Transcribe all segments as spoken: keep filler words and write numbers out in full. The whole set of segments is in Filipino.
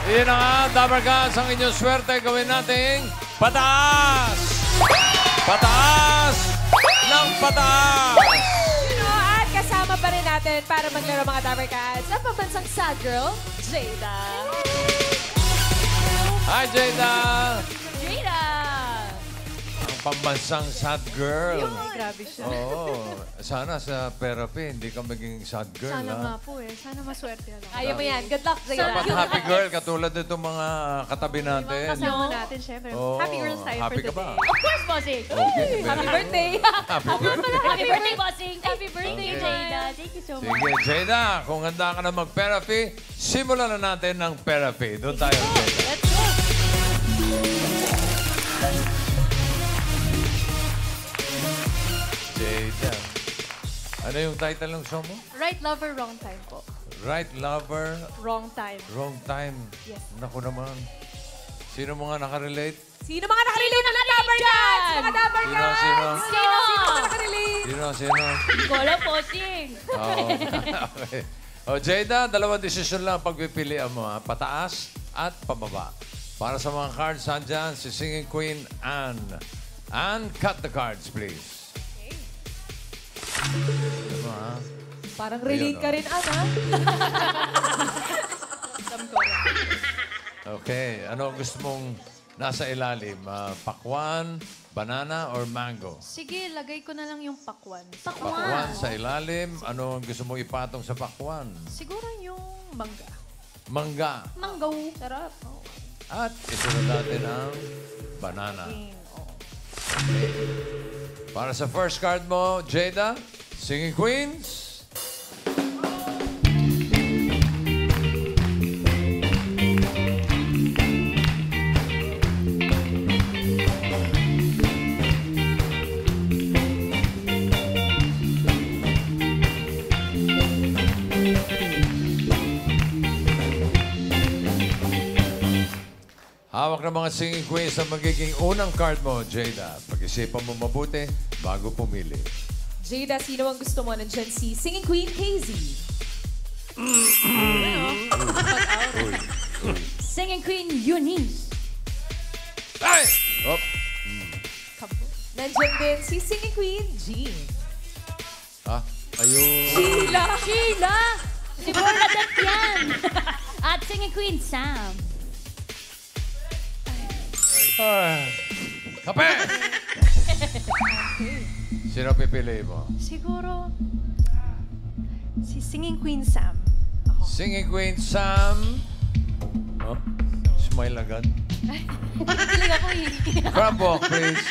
Iyan na nga, Dabarkas, ang inyong swerte. Gawin nating pataas! Pataas! Ng pataas! You know, at kasama pa rin natin para maglaro mga Dabarkas ang pambansang sad girl, Jada. Hi, Jada! Jada! Ang pambansang sad girl. Ay, grabe siya. Oo. Sana sa therapy, hindi ka maging sad girl. Sana ha? nga po eh. Sana maswerte lang. Ayaw mo yan. Good luck, Jada. Dapat happy girl, katulad nitong mga katabi natin. Kasama natin, syempre. Oo. Happy girls tayo Happy for ka ba? today. Of course, bossing. Okay, Happy birthday! Happy birthday. Happy birthday, bossing. Happy birthday, Okay. Jada. Thank you so much. Sige, Jada, kung handa ka na mag-therapy, simulan na natin ng therapy. Doon tayo, Jada. Let's go. Jada. Ano yung title ng show mo? Right lover, wrong time po. Right lover, Wrong time. wrong time. Yes. Naku naman. Sino mga nakarelate? Sino mga nakarelate mga Dabarkas? Mga Dabarkas! Sino, sino? Sino? Sino mga nakarelate? Sino, sino? Hindi ko alam, bossing. Oo. Okay. O, Jada, dalawang desisyon lang pagpipilian mo. Ha? Pataas at pababa. Para sa mga cards, andyan si Singing Queen Anne. Anne, cut the cards, please. Ano, ha? Parang relate ka rin, Ana. Okay. Ano ang gusto mong nasa ilalim? Ah, pakwan, banana, or mango? Sige, lagay ko na lang yung pakwan. Pakwan sa ilalim. Ano ang gusto mong ipatong sa pakwan? Siguro yung mangga. Mangga. Mango. Sarap. Oh. At isunod natin ang banana. Oh. Para sa first card mo, Jada, Singing Queens. Hawak ng mga Singing Queens ang magiging unang card mo, Jada. Pag-isipan mo mabuti bago pumili. Jada, sino ang gusto mo? Nandiyan si Singing Queen, K Z. Singing Queen, Eunice. Ay! Oh. Nandiyan din si Singing Queen, Jean. Ah, ayun. Sheila! Sheila. Si Bernadette yan. At Singing Queen, Sam. Ah. Kape! Sino pipili mo? Siguro si Singing Queen Sam. Ako. Singing Queen Sam. Oh, smile agad. Kilig ako eh. Crab walk, please.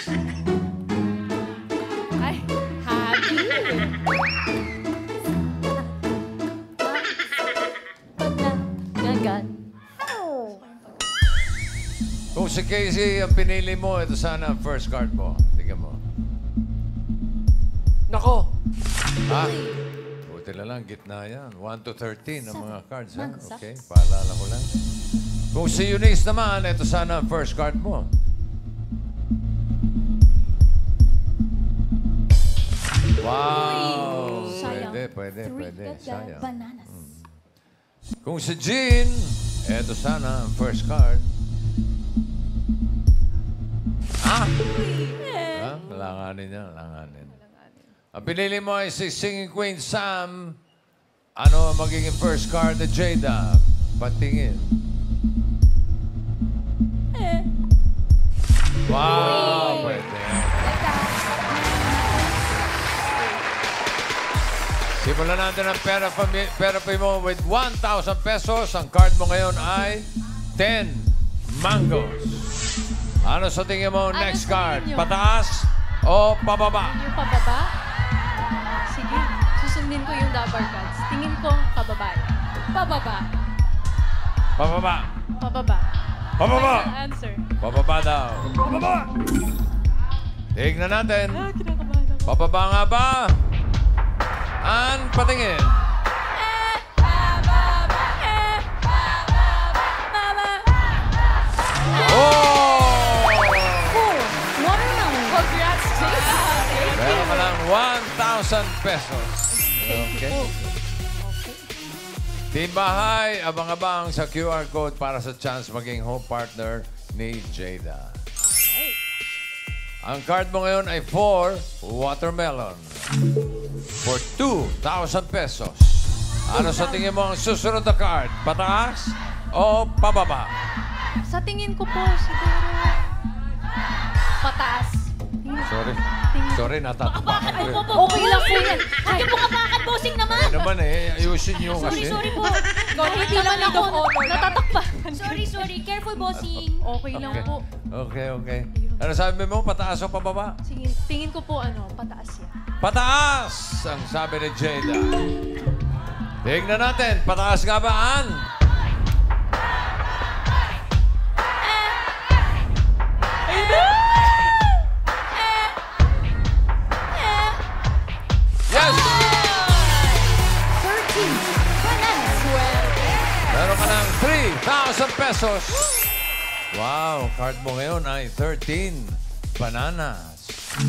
Ay, happy. Gagan. Kung si Casey ang pinili mo, ito sana ang first card mo. Tingnan mo. Nako! Ha? Buti na lang, gitna yan. one to thirteen ang mga cards. Ha? Bagsak. Okay, paalala ko lang. Kung si Eunice naman, ito sana ang first card mo. Wow! Sayang. Pwede, pwede, Three pwede. gaga Sayang. bananas. Kung si Jean, ito sana ang first card. Ah! Ha? Langanin niya, langanin. Ang pinili mo ay si Singing Queen Sam. Ano ang magiging first card na Jada? Patingin. Wow! Pwede. Simulan natin ang pera, pera mo with one thousand pesos. Ang card mo ngayon ay ten mangoes. Ano sa tingin mo Ano next sa card? tingin nyo? Pataas o pababa? Yung pababa? Sige, susundin ko yung Dabar cards. Tingin ko, pababa. Pababa. Pababa. Pababa. Pababa. Final answer. Pababa daw. Pababa. Tignan natin. Ah, kinakabahan ako. Pababa nga ba? An, patingin. Oh! Watermelon. Congrats, Jada! Meron ka lang one thousand pesos. Okay. Team Bahay, abang-abang sa Q R code para sa chance maging home partner ni Jada. Alright. Ang card mo ngayon ay for watermelon. For two thousand pesos. Ano sa tingin mo ang susunod na card? Pataas o pababa? Sa tingin ko po, siguro... Pataas. Sorry. Tingin- Sorry, natatapakan ko. Ay, eh. po, po. Okay lang po yan. Huwag niyo po kapakan, bossing naman. Ano naman eh, ayusin nyo Sorry, kasi. sorry po. Kahit hindi naman ako natatakpan. Sorry, sorry. Careful, bossing. Okay lang Okay. po. Okay, okay. Ano sabi mo? Pataas o pababa? Sige, tingin ko po ano, pataas yan. Pataas! Ang sabi ni Jada. Tingnan natin. Pataas nga ba, Ann? Yes! thirteen. Meron ka ng three thousand pesos. Wow, card mo ngayon ay thirteen bananas.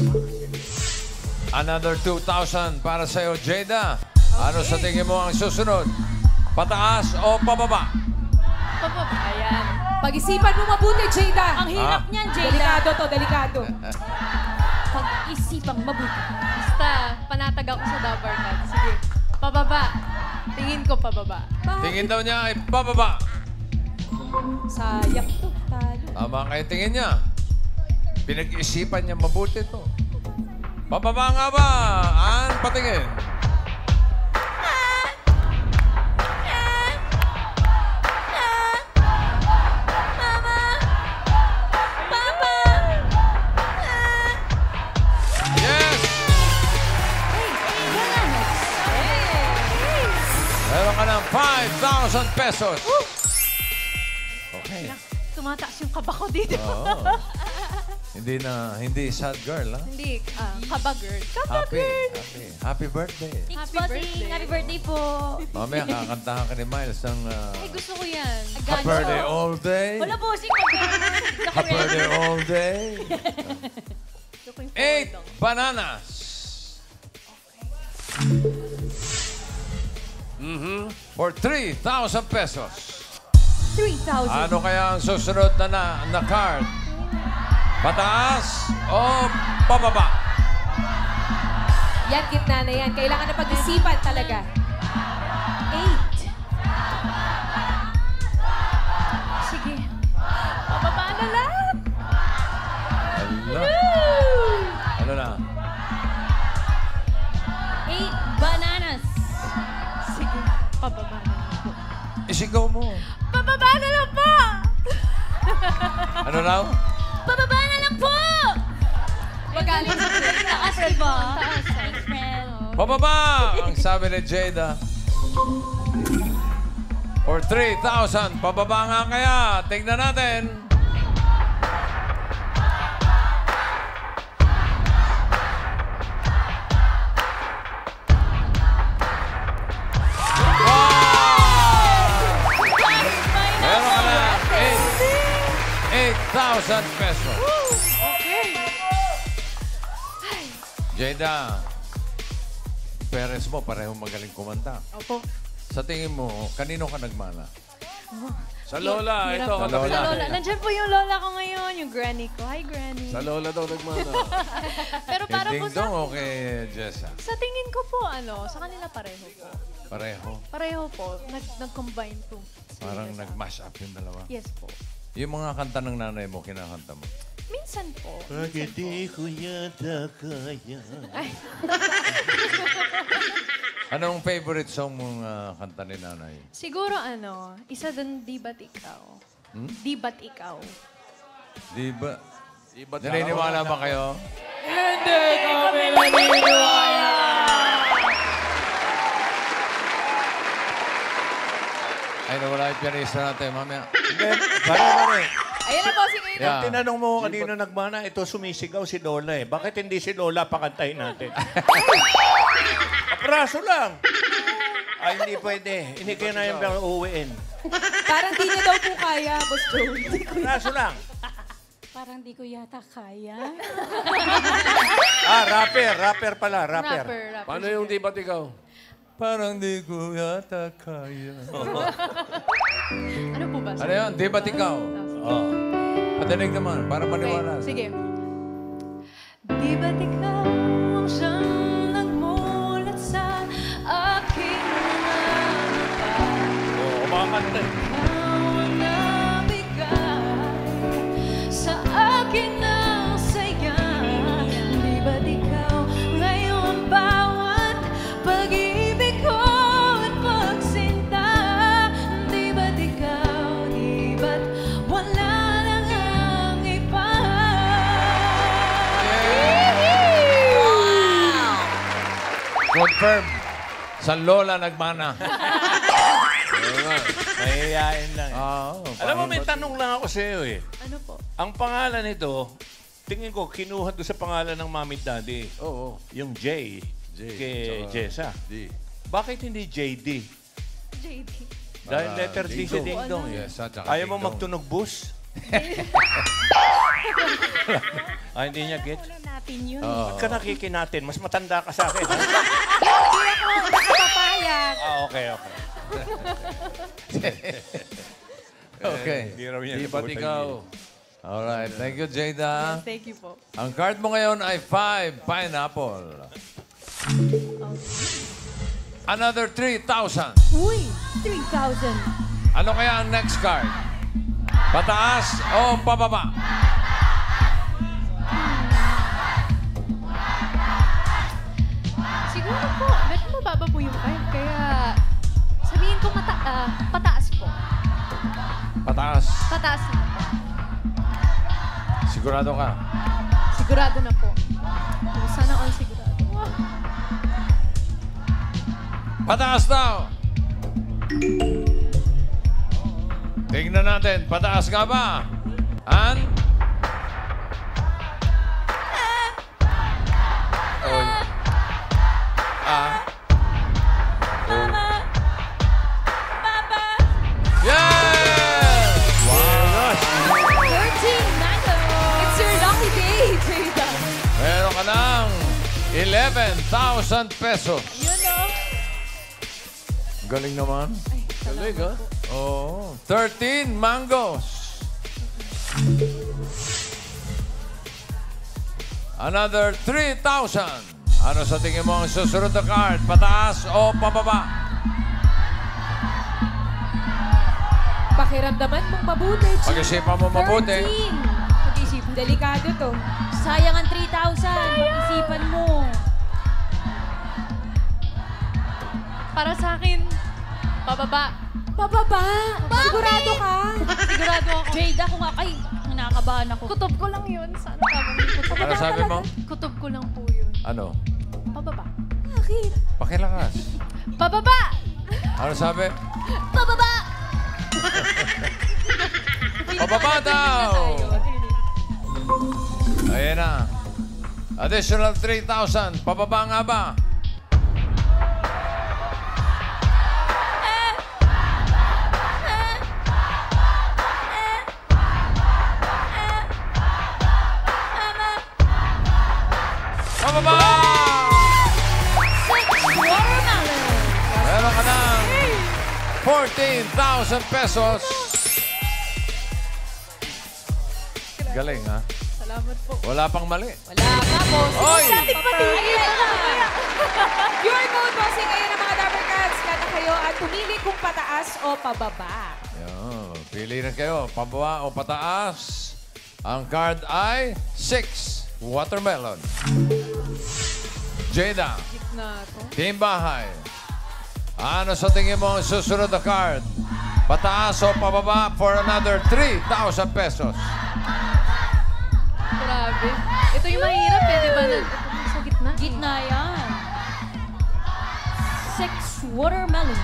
Another two thousand para sa'yo, Jada. Ano sa tingin mo ang susunod? Pataas o pababa? Pababa. Ayan. Pag-isipan mo mabuti, Jada. Ang hirap Ah. niyan, Jada. Delikado to, delikado. Pag-isipang mabuti. Basta, panatag ako sa Dabar Cat. Sige, pababa. Tingin ko pababa. Tingin daw niya ay pababa. Sayang to. Talo. Tama kayo tingin niya. Pinag-isipan niya mabuti to. Pababa nga ba? An, patingin. Yes! Meron ka ng five thousand pesos. Okay. Tumataas yung kaba ko dito. Oo. Hindi na, hindi sad girl, ha? Hindi, ah, kaba girl. Kaba Happy, girl. happy. Happy birthday. Thanks, Happy bossing. birthday. Happy birthday po. Mamaya, kakantahan ka ni Miles ng uh, Ay, gusto ko yan. Happy birthday all day. Wala, bossing. Happy birthday all day. Gusto ko yung Eight forward lang. bananas. Mm-hmm. For three thousand pesos. three thousand. Ano kaya ang susunod na, na, na card? Pataas o pababa? Yan, gitna na yan. Kailangan na pag-isipan talaga. Eight. Sige. Pababa na lang. Ala. Ano na? Eight bananas. Sige, pababa na lang po. Isigaw mo. Pababa na lang po! Ano raw? Pababa na lang po! Magaling sa Taas, diba? Thanks, friend. Pababa! Ang sabi ni Jada. For three thousand. Pababa nga kaya. Tingnan natin. Meron ka na eight thousand pesos. Okay. Jada, parents mo parehong magaling kumanta. Opo. Sa tingin mo, kanino ka nagmana? Sa lola. Hirap Ito, po. katabi Sa lola. natin. Nandiyan po yung lola ko ngayon, yung granny ko. Hi, granny. Sa lola daw nagmana. Pero para Kay po Ding sa... Dong o kay Jessa? Sa tingin ko po, ano, sa kanila pareho po. Pareho. Pareho po. Nag, nag-combine po. Parang sila sa- nag-mash up yung dalawa. Yes po. Yung mga kanta ng nanay mo, kinakanta mo. Minsan po. Bakit di ko yata kaya? Anong favorite song mong ah, kanta ni nanay? Siguro ano, isa dun, di ba't ikaw? Hmm? Di ba't ikaw? Di ba? Di ba Naniniwala ba kayo? Ay, nawala yung pianista natin. Mamaya. Hindi, pare, pare. Ayan na, bossing ngayon. Yeah. Tinanong mo kanino nagmana, ito sumisigaw si Lola eh. Bakit hindi si Lola pakantayin natin? Kapraso lang. Ay, hindi pwede. Hindi kayo na yung uuwiin. Parang di niya daw po kaya, Boss Joe. Kapraso lang. Parang di ko yata kaya. Ah, rapper. Rapper pala. Rapper. Rapper, rapper. Paano yung di ba't ikaw? parang di ko yata kaya. Ano po ba? Ano yun? Di ba't ikaw? Oh. Patinig naman, para maniwala. Okay, sige. Di ba't ikaw ang siyang nagmulat sa aking mga mata? Oh, kumakanta eh. Ikaw ang nabigay sa akin ng saya. Di ba't ikaw ngayon bawat pag-ibig ko at pagsinta? Di ba't ikaw, di ba't wala nang ang iba? Confirm. Sa Lola nagmana. Oo nga. Mahihayin lang eh. Oo. Alam mo, may tanong lang ako sa iyo eh. Ano po? Ang pangalan nito, tingin ko, kinuha doon sa pangalan ng mami at daddy. Oo. Yung J, J, kay tsaka Jessa. D. Bakit hindi J D? J D. Dahil Ah, letter D sa ding-dong. ding-dong eh. Yes, at saka Ayaw mo ding-dong. magtunog bus? ah, hindi niya get? Wala natin yun. Oo. Ba't ka nakikinatin? Mas matanda ka sa akin. ha? Hindi ako nakapapayag. ah, okay, okay. Okay. Hindi raw niya Di ba't nabutan ikaw? Alright. Thank you, Jada. Thank you po. Ang card mo ngayon ay five pineapple. Another three thousand. Uy, three thousand. Ano kaya ang next card? Pataas o pababa? Siguro po, medyo mababa po yung five. Kaya sabihin ko mata ah, pataas po. Pataas. Pataas na po. Sigurado ka? Sigurado na po. Sana all sigurado. Pataas daw! Tingnan natin, pataas nga ba? An? Oy. Ah. Mama! Papa! Yes! Wow! thirteen mango. It's your lucky day, Jada. Meron ka ng eleven thousand pesos. Yun, no? Galing naman. Galing, ha? Oo. thirteen mangoes. Another three thousand. Ano sa tingin mo ang susunod na card? Pataas o pababa? Pakiramdaman mong mabuti, Jada. Pag-isipan mo mabuti. thirteen. Pag-isipan. Delikado to. Sayang ang three thousand. Pag-isipan mo. Para sa akin, pababa. Pababa. Sigurado ka. Sigurado ako. Jada, kung ako ay nakakabahan ako. Kutob ko lang yun. Sana tamang kutob. Ano sabi mo? Kutob ko lang po yun. Ano? Pababa. Bakit? Pakilakas. Pababa! Ano sabi? Pababa! Pababa daw! Ayan na. Additional three thousand. Pababa nga ba? Pababa! Watermelon! Meron ka ng fourteen thousand pesos. Galing, ha? Salamat po. Wala pang mali. Wala ka, boss. Oy! Static pa din. Your vote, bossing ngayon ng mga Dapper Cats. Kada kayo at pumili kung pataas o pababa. Yan. Pili na kayo. Pababa o pataas. Ang card ay six. Watermelon. Jada. Na to. Team Bahay. Ano sa tingin mo ang susunod na card? Pataas o pababa for another three thousand pesos. Grabe. Ito yung mahirap eh, di ba? Ito yung sa gitna. Gitna yan. Six watermelon.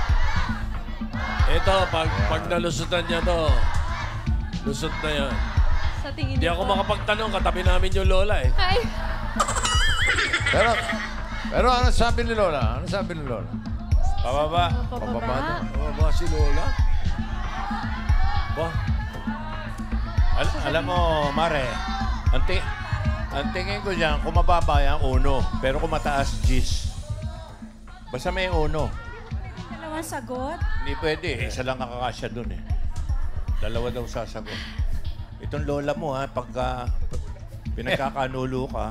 Ito, pag, pag nalusutan niya to, lusot na yan. Sa tingin Hindi niyo ako po. makapagtanong, katabi namin yung lola eh. Ay! Pero, pero ano sabi ni Lola? Ano sabi ni Lola? Pababa. Pababa daw. Ano ba si lola? Ba? Al- alam mo, Mare, ang, ti- ang tingin ko dyan, kung mababa yan, uno. Pero kung mataas, gis. Basta may uno. Dalawang sagot. Hindi pwede. Isa lang nakakasya dun eh. Dalawa daw sasagot. Itong lola mo ha, pagka pinagkakanulo ka,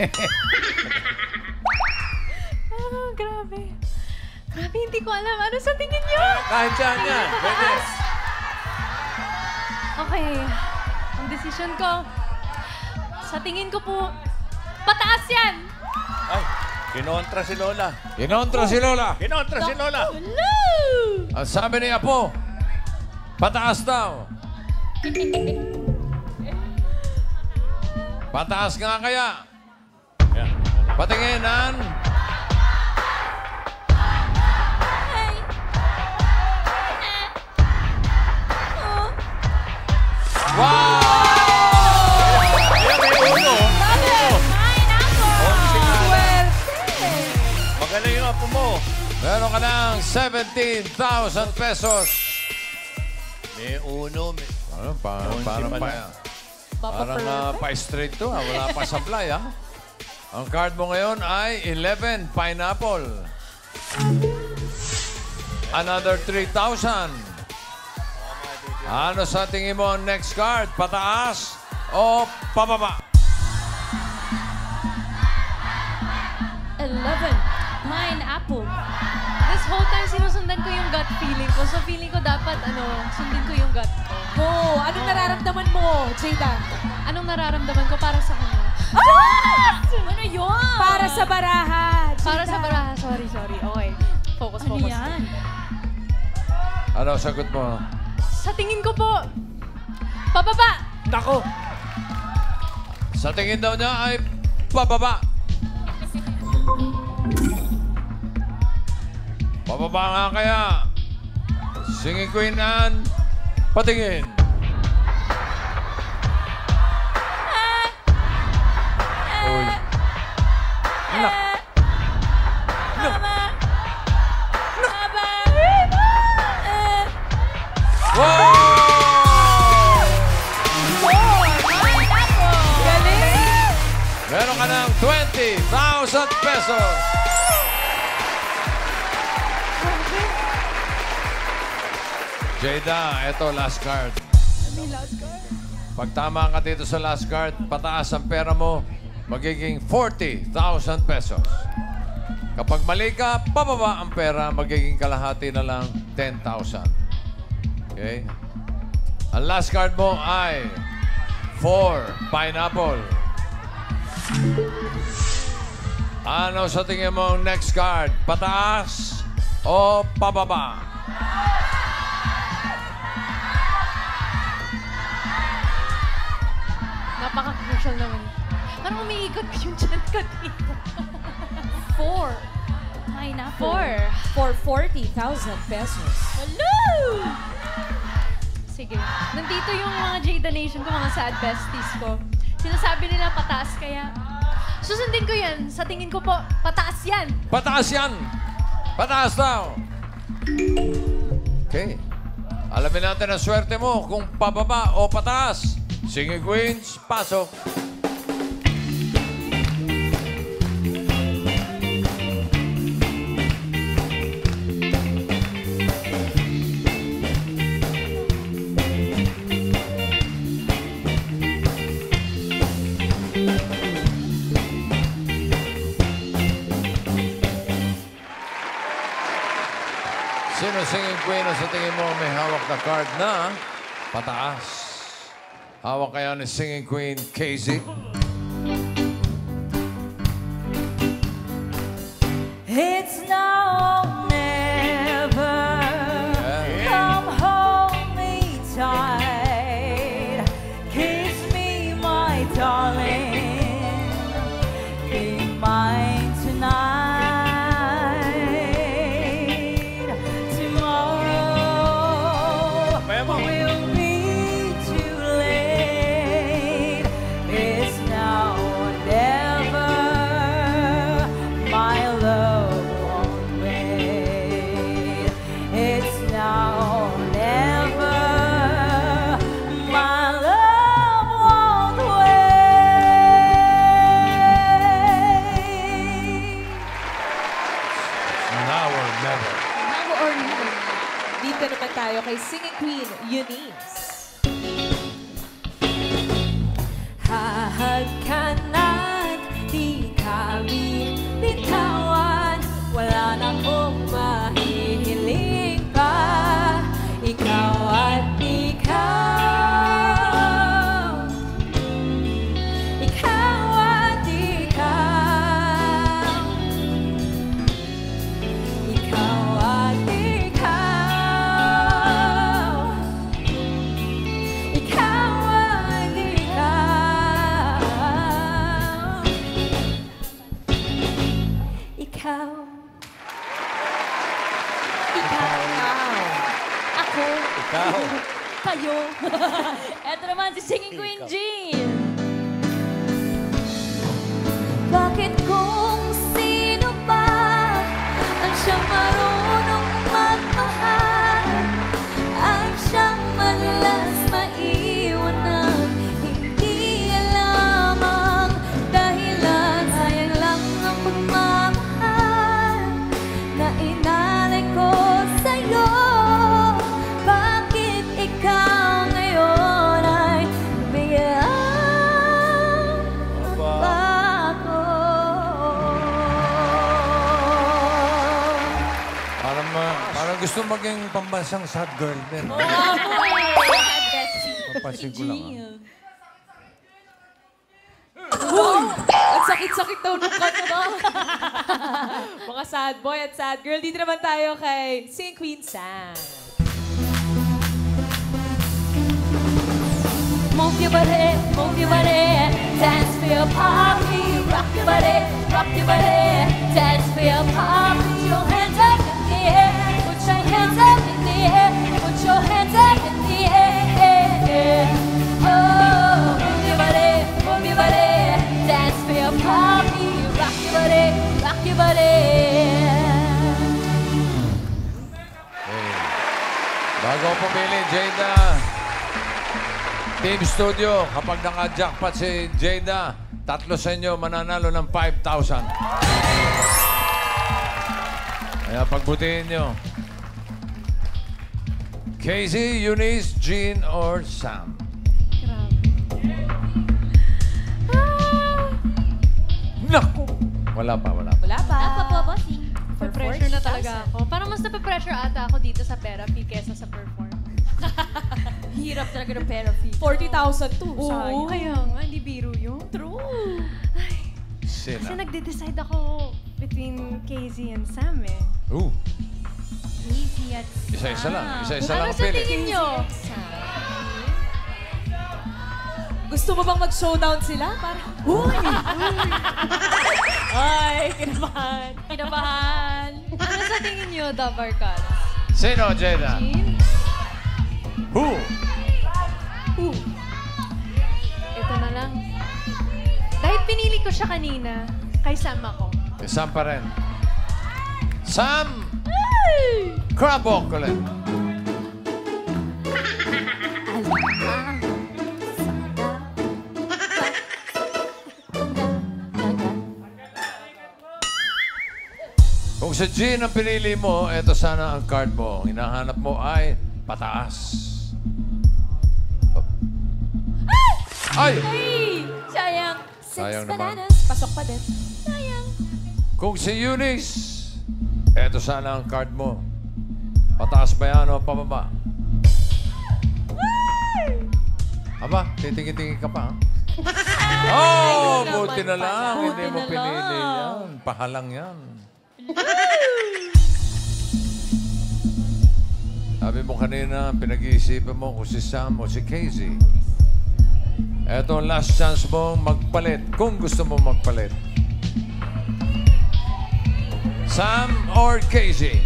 Ah, grabe. Grabe, hindi ko alam. Ano sa tingin niyo? kahit saan yan. Pwede. Okay. Ang decision ko, sa tingin ko po, pataas yan! Ay, kinontra si lola. Kinontra si Lola. Kinontra si lola. Ang sabi ni Apo, pataas daw. Pataas nga kaya. Yan. Patinginan. Wow! Ayan, may uno. Magaling yung apo mo. Meron ka ng seventeen thousand pesos. May uno. May... Ano, pa, Onsi parang pala. pa, parang uh, pa-straight to, ha? Wala pa supply, ha? Ang card mo ngayon ay eleven, pineapple. Another three thousand. Ano sa tingin mo ang next card? Pataas o pababa? eleven. Pineapple. This whole time, sinusundan ko yung gut feeling ko. So, feeling ko dapat, ano, sundin ko yung gut ko. Oh, anong nararamdaman mo, Jada? Anong nararamdaman ko para sa kanya? Ano yun? Para sa baraha, Jada. Para sa baraha. Sorry, sorry. Okay. Focus, Ano focus. yan? Ano sagot mo? Sa tingin ko po, pababa! Nako! Sa tingin daw niya ay pababa. Pababa nga kaya. Singing Queen Anne, patingin. Uy. Anak. Wow! Galing! Meron ka ng twenty thousand pesos. Jada, eto last card. Pag tama ka dito sa last card, pataas ang pera mo, magiging forty thousand pesos. Kapag mali ka, pababa ang pera, magiging kalahati na lang ten thousand. Okay? Ang last card mo ay four, pineapple. Ano sa tingin mo ang next card? Pataas o pababa? Napaka-crucial naman. Parang umiikot ko yung chan ko dito. Four. Pineapple. Four. For forty thousand pesos. Hello! Sige. Nandito yung mga Jada Nation ko, mga sad besties ko. Sinasabi nila pataas kaya. Susundin ko yan. Sa tingin ko po, pataas yan. Pataas yan! Pataas daw! Okay. Alamin natin ang swerte mo kung pababa o pataas. Singing Queens, pasok. Sino singing queen ang sa tingin mo may hawak na card na pataas? Hawak kaya ni singing queen Casey? It's now or never. Yeah. Come hold me tight. Kiss me, my darling. Be mine tonight. Tomorrow will be too late. It's now or never. My love won't wait. kayo. Eto naman si Singing Queen Jean. Bakit kung sino ba ang siyang marunong magmahal at siyang madalas maiwan ng hindi alam ang dahilan? Sayang lang ang pagmamahal na inalay ko sa'yo. Bakit ikaw ngayon ay bigyan ba ako? Parang, ma- parang gusto maging pambansang sad girl din. Oo nga po eh. Papansin ko lang. ah. Ang sakit-sakit daw nung kanta ba? Mga sad boy at sad girl. Dito naman tayo kay Singing Queen Sam. Move your body, move your body, dance for your poppy. Rock your body, rock your body, dance for your poppy. Put your hands up in the air, put your hands up in the air, put your hands up in the air. Oh, move your body, move your body, dance for your poppy. Rock your body, rock your body. Okay. Bago ako pumili, Jada. Team Studio, kapag naka-jackpot si Jada, tatlo sa inyo mananalo ng five thousand. Kaya pagbutihin nyo. Casey, Eunice, Jean, or Sam? Naku! Wala pa, wala pa. Wala pa. Napa po, bossing. For Pressure na talaga forty thousand. ako. Parang mas nape-pressure ata ako dito sa therapy kesa sa perform. Hirap talaga ng therapy. forty thousand to. Oo, Sayang. kaya nga, hindi biro yun. True. Kasi Sina. nagde-decide ako between Casey and Sam eh. Ooh, Easy at isa-isa lang. Isa-isa Ano lang ang sa pili. tingin nyo? Gusto mo bang mag-showdown sila? Parang, uy! Ay, kinabahan. Kinabahan. Ano sa tingin nyo, The Barkads? Sino, Jada? Jean? Who? Ito na lang. Dahil pinili ko siya kanina, kay Sam ako. Si Sam pa rin. Sam! Crabok ulit. Kung si Jean ang pinili mo, eto sana ang card mo. Ang hinahanap mo ay pataas. Ay! Ay! Sayang. Six Sayang naman. bananas. Pasok pa din. Sayang. Kung si Eunice, eto sana ang card mo. Pataas ba yan o pababa? Aba, titingin-tingin ka pa, ha? Oh, buti na lang. Buti Hindi mo na pinili lang. yan. Pahalang yan. Sabi mo kanina, pinag-iisipan mo kung si Sam o si Casey. Eto ang last chance mong magpalit kung gusto mo magpalit. Sam or Casey?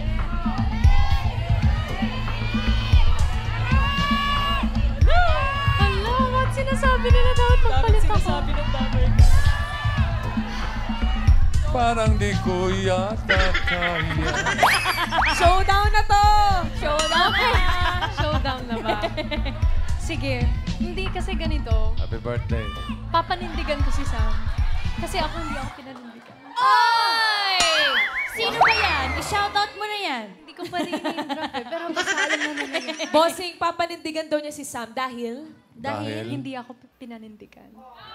Hala, ba't sinasabi nila dapat magpalit ako? Sinasabi ng damer. Parang di ko yata kaya. Showdown na to! Showdown na. Showdown na ba? Sige, hindi kasi ganito. Happy birthday. Papanindigan ko si Sam. Kasi ako hindi ako pinanindigan. Ay! Sino ba yan? I-shoutout mo na yan. Hindi ko pa rin in-drop eh, pero basta alam na nila yun. Bossing, papanindigan daw niya si Sam dahil... Dahil Dahil? hindi ako pinanindigan.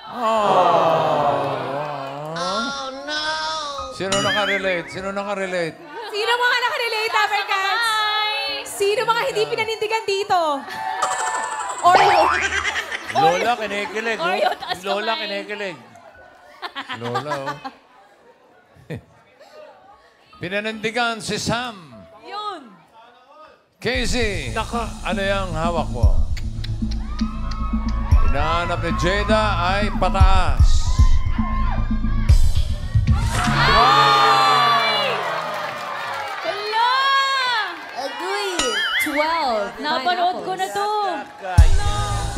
Sino nakarelate? Sino nakarelate? Sino mga nakarelate, Africans? Sino mga hindi pinanindigan dito? Oreo. Lola, kinikilig. oh. Oreo, taas Lola, kamay. kinikilig. Lola, oh. Pinanindigan si Sam. Yun. Casey, ano yung hawak mo? Hinahanap ni Jada ay pataas. Hala! Agree. twelve. Napanood ko na to.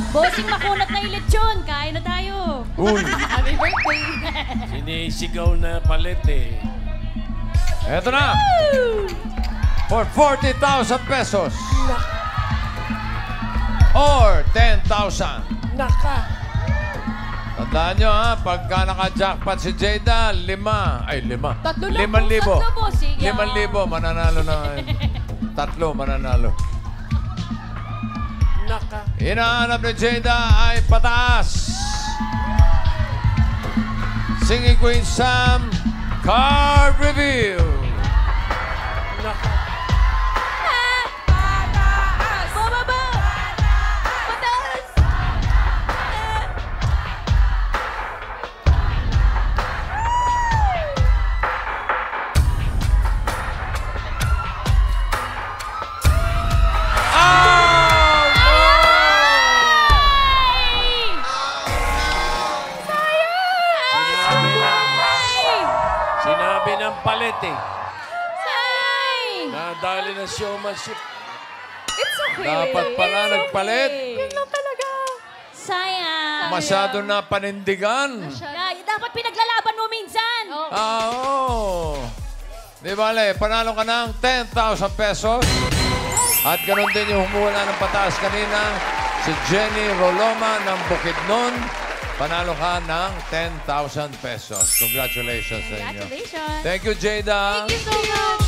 Bossing makunat na yung lechon. Kain na tayo. Uy! Happy birthday. Sinisigaw na palit eh. Eto na! For forty thousand pesos. Or ten thousand. Naka. Tandaan nyo ha, pagka naka-jackpot si Jada, lima. Ay, lima. Tatlo lang Limang po, libo. tatlo po, sige. Limang libo, mananalo na. Tatlo, mananalo. Naka. Hinahanap ni Jada ay pataas. Singing Queen Sam, card reveal. Naka. Bababa. Pataas. Sinabi ng palit eh. Ay! Nadali na showmanship. It's okay. Dapat pala It's nagpalit. okay. Yun lang talaga. Sayang. Masyado na panindigan. Ay, dapat pinaglalaban mo minsan. Ah, oo. Di bale, panalo ka ng ten thousand pesos. At ganun din yung humuwala ng pataas kanina, si Jenny Roloma ng Bukidnon. Panalo ka ng ten thousand pesos. Congratulations sa inyo. Congratulations. Thank you, Jada. Thank you so much.